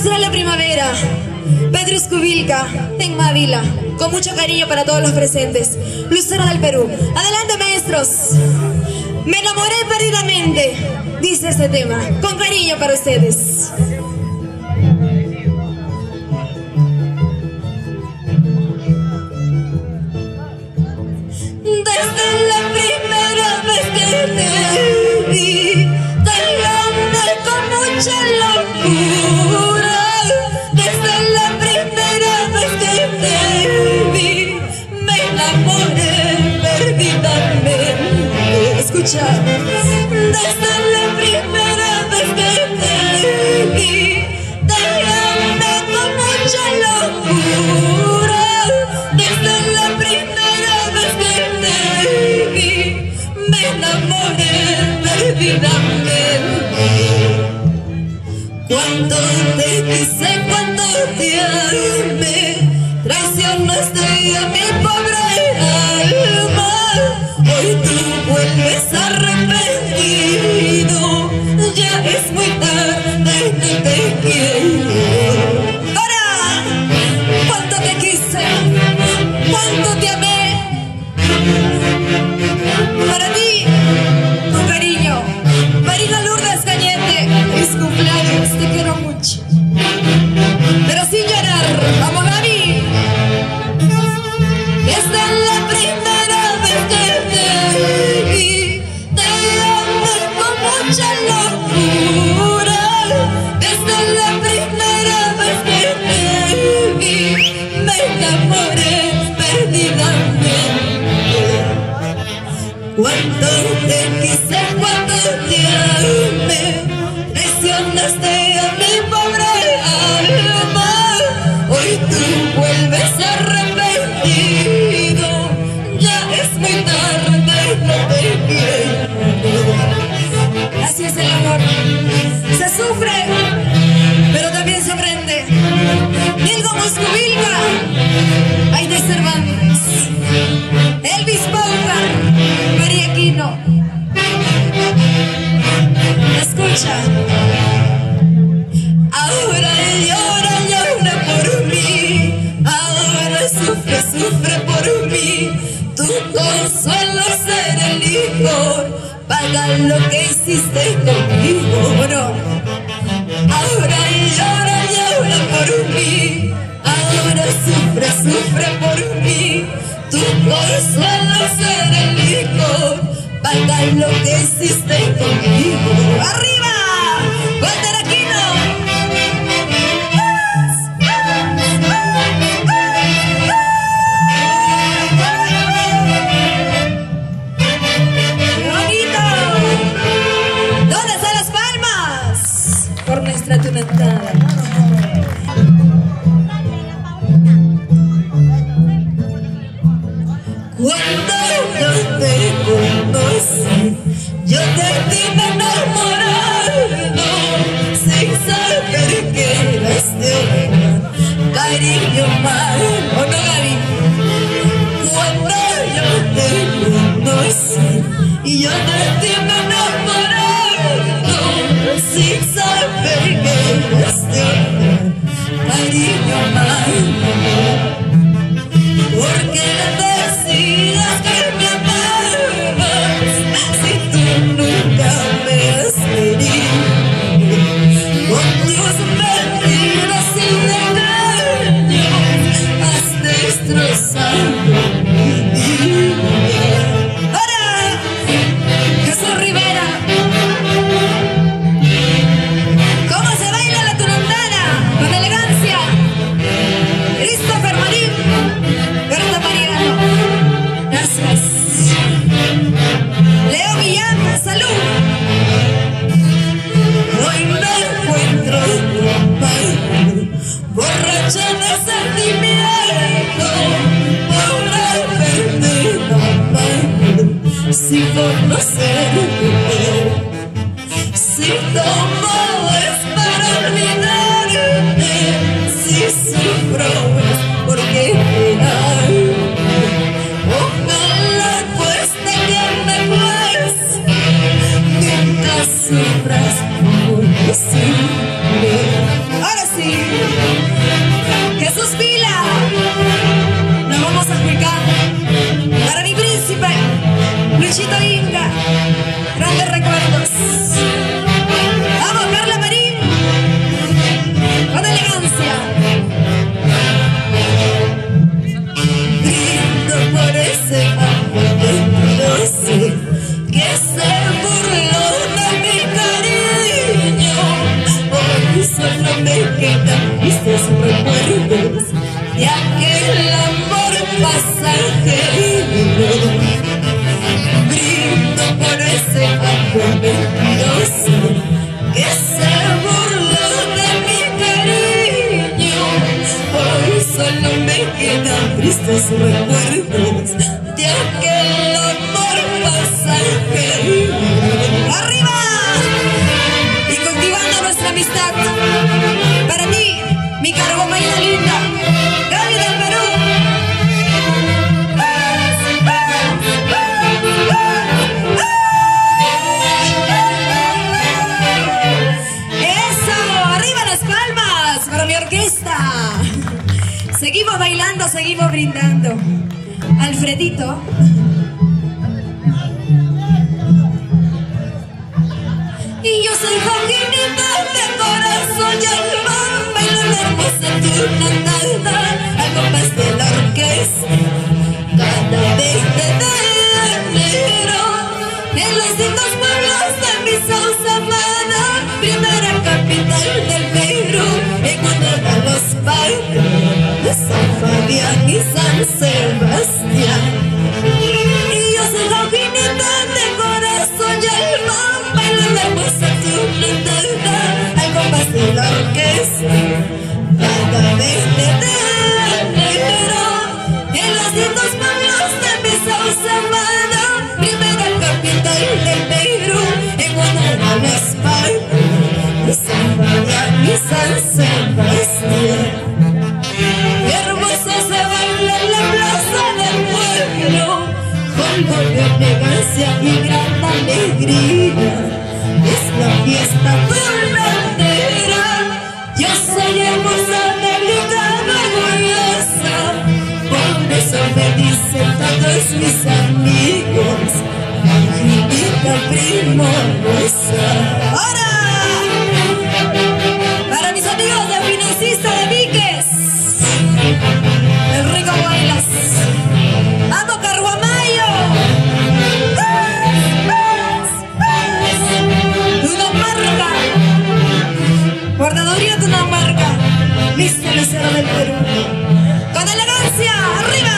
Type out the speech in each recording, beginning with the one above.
Será la primavera. Pedro Escubilca, en Mávila, con mucho cariño para todos los presentes. Lucero del Perú. Adelante, maestros. Me enamoré perdidamente, dice este tema, con cariño para ustedes. Desde la primera vez que te vi, tan grande con mucha locura. Desde la primera vez que te vi, me enamoré perdidamente. Escucha. Desde la primera vez que te vi, tan grande con mucha locura. Desde la primera vez que te vi, me enamoré perdidamente. Cuando te quise, cuando te amé, traicionaste a mi pobre alma. Hoy tú vuelves arrepentido, ya es muy tarde, no te quiero. Ahora, cuando te quise, cuando te amé, para ti, con cariño, Marina Lourdes Cañete, es cumpleaños, te quiero mucho, pero sin llorar. Vamos, Gaby. Desde la primera vez que te vi, te amé con mucha locura. Desde la primera vez que te vi, me enamoré perdidamente. Cuando te quise, cuando te amé, traicionaste a mi pobre alma. Hoy tú vuelves arrepentido, ya es muy tarde, no te quiero. Así es el amor, se sufre, pero también se aprende. Diego Moscovilca, Aide Cervantes, Elvis Pauca, María Aquino. Escucha. Ahora llora, llora por mí. Ahora sufre, sufre por mí. Tu consuelo ser el licor. Paga lo que hiciste conmigo, ¿no? Ahora llora, llora por mí. Ahora sufre, sufre por mí. Tu consuelo ser el licor. Paga lo que hiciste conmigo. ¡Arriba! ¡Walter Aquino! ¡Qué bonito! ¿Dónde están las palmas? Por nuestra tunantada. Cuando yo te conocí, yo de ti me enamorado, sin saber que eras de otra, cariño malo, ¿o no, Gaby? Cuando yo te conocí, yo de ti me enamorado, sin saber que eras de otra, cariño malo. Porque decías que me amabas, si tú nunca me has querido. Con tus mentiras y engaños has destrozado mi vida. ¡Ahora! Jesús Rivera. ¿Cómo se baila la tunantana? Con elegancia. Christopher Marín. Berta Mariano, gracias. Leo Millán, salud. Hoy me encuentro tomado, borracha de sentimiento, por haberte amado, sin conocerte. Si tomo es para olvidarte, si sufro es porque te amo. Ojalá cueste que me cueste, nunca sufras por siempre. Ahora sí. solo me quedan tristes recuerdos de aquel amor pasajero. Brindo por ese amor mentiroso que se burló de mi cariño. Hoy solo me quedan tristes recuerdos de aquel amor pasajero. ¡Arriba! Y cultivando nuestra amistad. Para ti, mi cargomaina linda, Gaby del Perú. ¡Eso! ¡Arriba las palmas para mi orquesta! Seguimos bailando, seguimos brindando. Alfredito. Y yo soy Joaquinita de corazón y alma, bailo la hermosa turnada al compás de la orquesta. Cada 20 de enero, en los lindos pueblos de mi Sauce amada, primera capital del Perú, en honor a los barrios de San Fabián y San Sebastián. Y yo soy Joaquinita de corazón y alma, bailo la hermosa turnada al compás de la orquesta. Cada 20 de enero, en los lindos pueblos de mi Sauce amada, primera capital del Perú, en honor a los barrios de San Fabián y San Sebastián. Hermoso se baila en la plaza del pueblo, con elegancia y gran alegría. Es la fiesta turnandera. Yo soy hermosa, delicada, orgullosa. Por eso me dicen todos mis amigos, Angelita Primorosa. ¡Ahora! Para mis amigos de Financista de Viques, el rico bailas. ¡Ando Carguamayo! Tunamarca, guardaduría Tunamarca, Mr. Lucero del Perú. Con elegancia, arriba.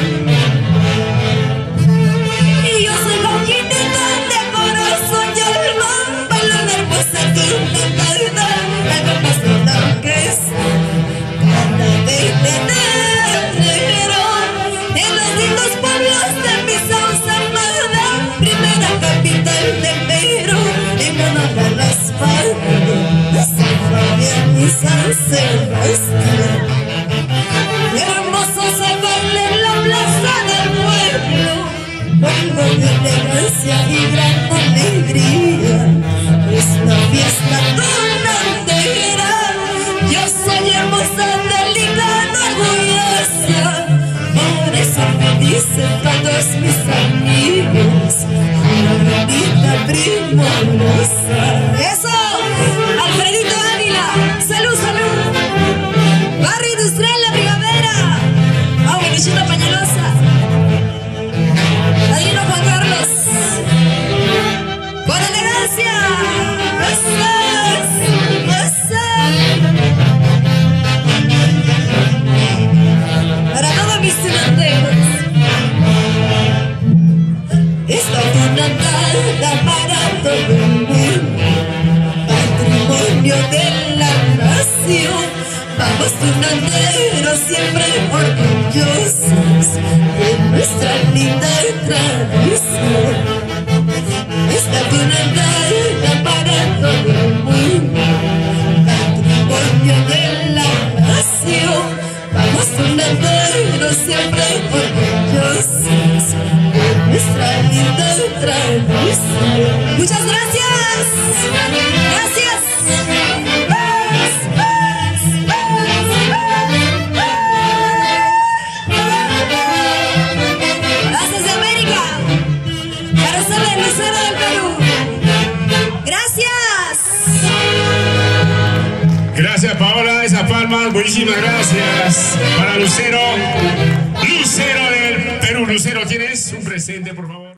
Y yo soy Joaquinita de corazón y alma, bailo la hermosa turnada al compás de la orquesta. Cada 20 de enero, en los lindos pueblos de mi Sauce amada, primera capital del Perú, en honor a las barrios de San Fabián y San Sebastián. Hermoso se baila en la plaza del pueblo, con elegancia y gran alegría. Es la fiesta turnandera. Yo soy hermosa, delicada, orgullosa. Por eso me dicen todos mis amigos, Angelita Primorosa. ¡Eso! Alfredito Ávila. ¡Salud, salud! Barrio Industrial La Primavera. Agua Luchita Pañalosa. Adriano Juan Carlos. Con elegancia. ¡Eso! Para todos mis tunanderos, esta tunandada para todo el mundo, patrimonio de la nación. Vamos tunanderos siempre orgullosos de nuestra linda tradición. Esta tunandada para todo el mundo, patrimonio de la nación. Vamos tunanderos siempre orgullosos de nuestra linda tradición. Muchas gracias. Gracias. Gracias de América. Para ser el Lucero del Perú. Gracias. Gracias, Paola, esas palmas, buenísimas gracias. Para Lucero, Lucero del Perú. Lucero, ¿tienes un presente, por favor?